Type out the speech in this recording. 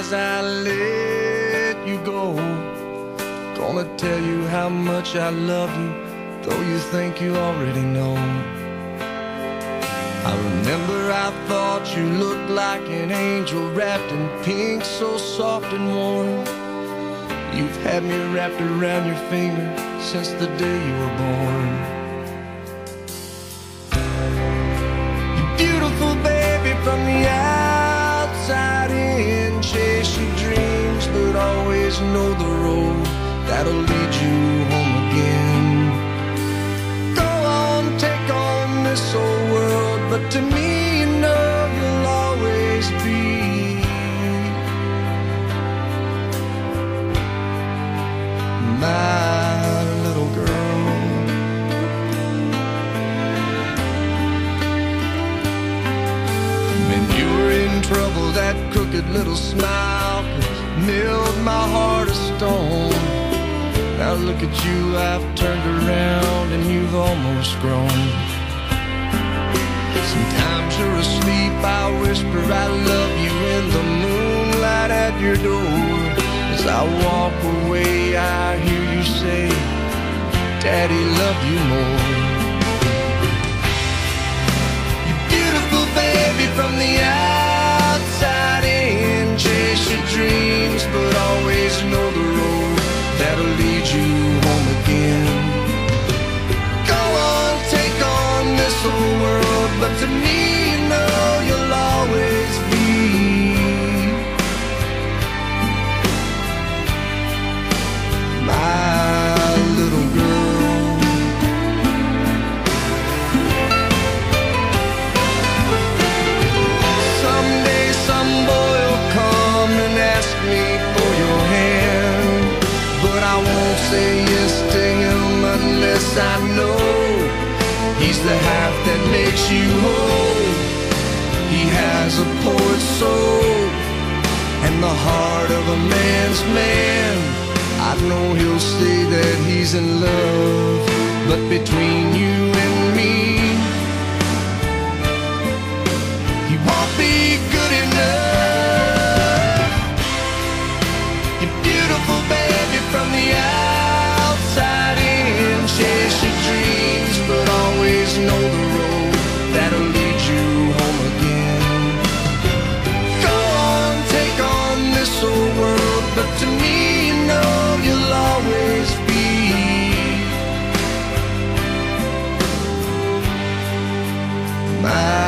as I let you go. Gonna tell you how much I love you, though you think you already know. I remember I thought you looked like an angel wrapped in pink, so soft and warm. You've had me wrapped around your finger since the day you were born. You're beautiful, baby, from the outside in. Chase your dreams, but always know the road that'll lead you home again. Go on, take on this old world, but to me, you know you'll always be my little girl. When you were in trouble, that crooked little smile milled my heart of stone. Now look at you, I've turned around and you've almost grown. Sometimes you're asleep, I whisper I love you in the moonlight at your door. As I walk away, I hear you say, Daddy, love you more. You're beautiful, baby, from the outside in. Chase your dreams, but always know the road that'll lead you home again. Go on, take on this whole world, but to me, you know you'll always be my little girl. Someday some boy will come and ask me for your hand, but I won't say yes to him unless I know he's the half that makes you whole. He has a poet's soul and the heart of a man's man. I know he'll say that he's in love, but between you and me, he won't be good enough. You're beautiful, baby, from the outside in. Chase your dreams, but always know the road that'll lead you home again. Go on, take on this old world, but to me, you know you'll always be my